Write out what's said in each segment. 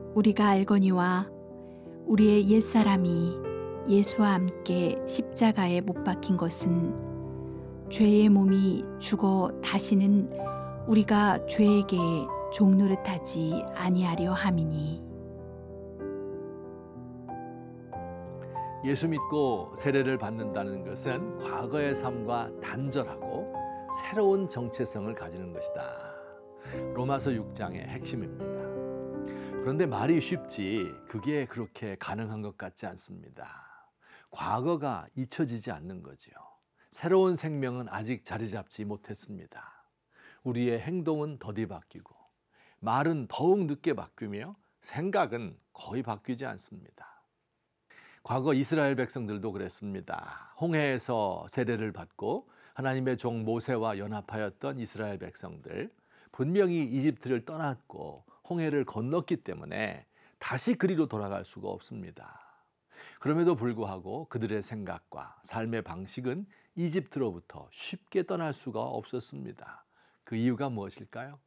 우리가 알거니와 우리의 옛사람이 예수와 함께 십자가에 못 박힌 것은 죄의 몸이 죽어 다시는 우리가 죄에게 종노릇하지 아니하려 함이니. 예수 믿고 세례를 받는다는 것은 과거의 삶과 단절하고 새로운 정체성을 가지는 것이다. 로마서 6장의 핵심입니다. 그런데 말이 쉽지 그게 그렇게 가능한 것 같지 않습니다. 과거가 잊혀지지 않는 거지요. 새로운 생명은 아직 자리 잡지 못했습니다. 우리의 행동은 더디 바뀌고 말은 더욱 늦게 바뀌며 생각은 거의 바뀌지 않습니다. 과거 이스라엘 백성들도 그랬습니다. 홍해에서 세례를 받고 하나님의 종 모세와 연합하였던 이스라엘 백성들, 분명히 이집트를 떠났고 홍해를 건넜기 때문에 다시 그리로 돌아갈 수가 없습니다. 그럼에도 불구하고 그들의 생각과 삶의 방식은 이집트로부터 쉽게 떠날 수가 없었습니다. 그 이유가 무엇일까요?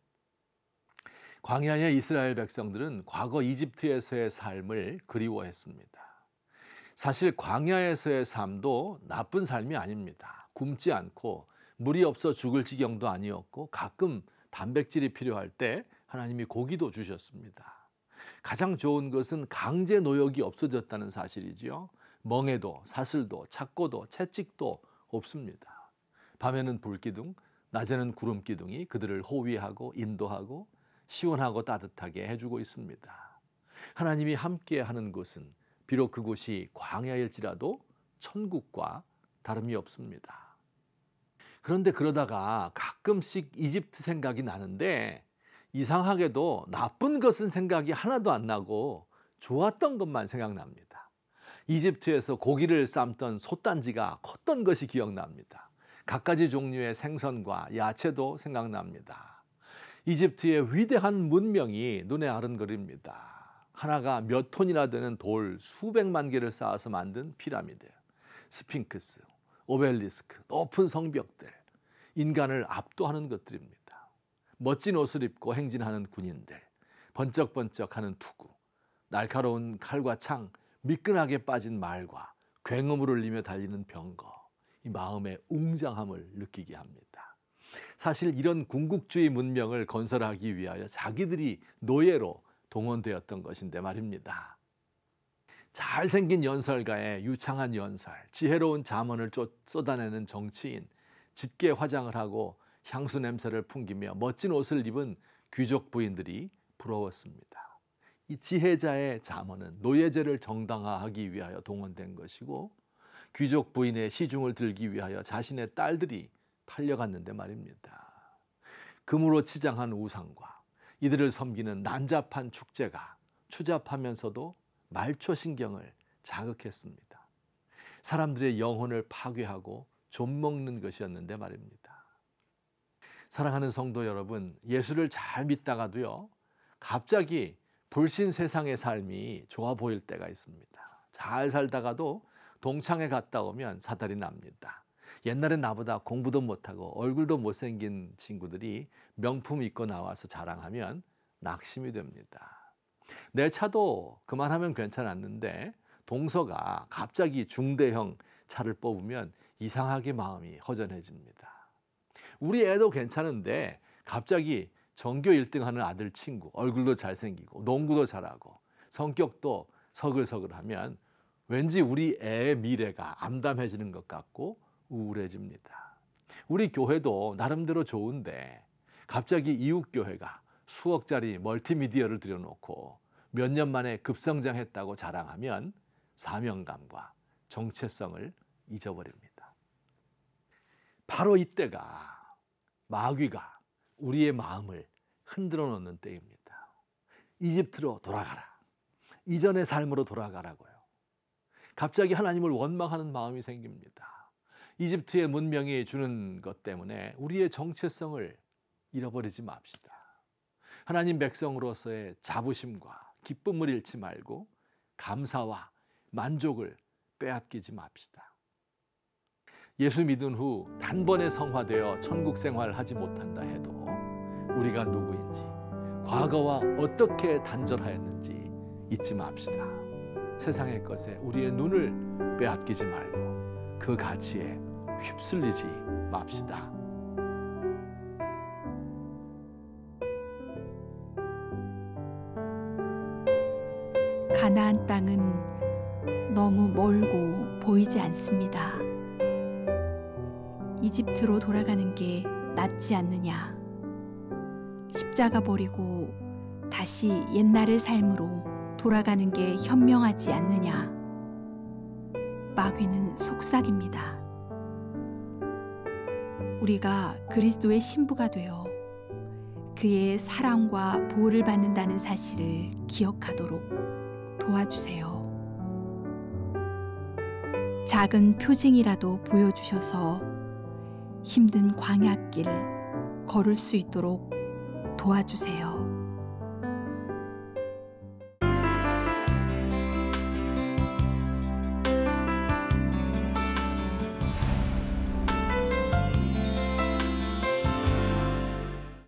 광야의 이스라엘 백성들은 과거 이집트에서의 삶을 그리워했습니다. 사실 광야에서의 삶도 나쁜 삶이 아닙니다. 굶지 않고 물이 없어 죽을 지경도 아니었고 가끔 단백질이 필요할 때 하나님이 고기도 주셨습니다. 가장 좋은 것은 강제 노역이 없어졌다는 사실이지요. 멍에도 사슬도 착고도 채찍도 없습니다. 밤에는 불기둥, 낮에는 구름기둥이 그들을 호위하고 인도하고 시원하고 따뜻하게 해주고 있습니다. 하나님이 함께하는 곳은 비록 그곳이 광야일지라도 천국과 다름이 없습니다. 그런데 그러다가 가끔씩 이집트 생각이 나는데 이상하게도 나쁜 것은 생각이 하나도 안 나고 좋았던 것만 생각납니다. 이집트에서 고기를 삶던 솥단지가 컸던 것이 기억납니다. 갖가지 종류의 생선과 야채도 생각납니다. 이집트의 위대한 문명이 눈에 아른거립니다. 하나가 몇 톤이나 되는 돌 수백만 개를 쌓아서 만든 피라미드, 스핑크스, 오벨리스크, 높은 성벽들, 인간을 압도하는 것들입니다. 멋진 옷을 입고 행진하는 군인들, 번쩍번쩍하는 투구, 날카로운 칼과 창, 미끈하게 빠진 말과 굉음을 울리며 달리는 병거, 이 마음의 웅장함을 느끼게 합니다. 사실 이런 궁극주의 문명을 건설하기 위하여 자기들이 노예로 동원되었던 것인데 말입니다. 잘생긴 연설가의 유창한 연설, 지혜로운 잠언을 쏟아내는 정치인, 짙게 화장을 하고 향수 냄새를 풍기며 멋진 옷을 입은 귀족 부인들이 부러웠습니다. 이 지혜자의 잠언은 노예제를 정당화하기 위하여 동원된 것이고 귀족 부인의 시중을 들기 위하여 자신의 딸들이 팔려갔는데 말입니다. 금으로 치장한 우상과 이들을 섬기는 난잡한 축제가 추잡하면서도 말초신경을 자극했습니다. 사람들의 영혼을 파괴하고 좀먹는 것이었는데 말입니다. 사랑하는 성도 여러분, 예수를 잘 믿다가도요, 갑자기 불신 세상의 삶이 좋아 보일 때가 있습니다. 잘 살다가도 동창회 갔다 오면 사달이 납니다. 옛날엔 나보다 공부도 못하고 얼굴도 못생긴 친구들이 명품 입고 나와서 자랑하면 낙심이 됩니다. 내 차도 그만하면 괜찮았는데 동서가 갑자기 중대형 차를 뽑으면 이상하게 마음이 허전해집니다. 우리 애도 괜찮은데 갑자기 전교 1등 하는 아들 친구, 얼굴도 잘생기고 농구도 잘하고 성격도 서글서글하면 왠지 우리 애의 미래가 암담해지는 것 같고 우울해집니다. 우리 교회도 나름대로 좋은데 갑자기 이웃교회가 수억짜리 멀티미디어를 들여놓고 몇 년 만에 급성장했다고 자랑하면 사명감과 정체성을 잊어버립니다. 바로 이때가 마귀가 우리의 마음을 흔들어 놓는 때입니다. 이집트로 돌아가라. 이전의 삶으로 돌아가라고요. 갑자기 하나님을 원망하는 마음이 생깁니다. 이집트의 문명이 주는 것 때문에 우리의 정체성을 잃어버리지 맙시다. 하나님 백성으로서의 자부심과 기쁨을 잃지 말고 감사와 만족을 빼앗기지 맙시다. 예수 믿은 후 단번에 성화되어 천국 생활하지 못한다 해도 우리가 누구인지, 과거와 어떻게 단절하였는지 잊지 맙시다. 세상의 것에 우리의 눈을 빼앗기지 말고 그 가치에 휩쓸리지 맙시다. 가나안 땅은 너무 멀고 보이지 않습니다. 이집트로 돌아가는 게 낫지 않느냐? 십자가 버리고 다시 옛날의 삶으로 돌아가는 게 현명하지 않느냐? 마귀는 속삭입니다. 우리가 그리스도의 신부가 되어 그의 사랑과 보호를 받는다는 사실을 기억하도록 도와주세요. 작은 표징이라도 보여주셔서 힘든 광야길 걸을 수 있도록 도와주세요.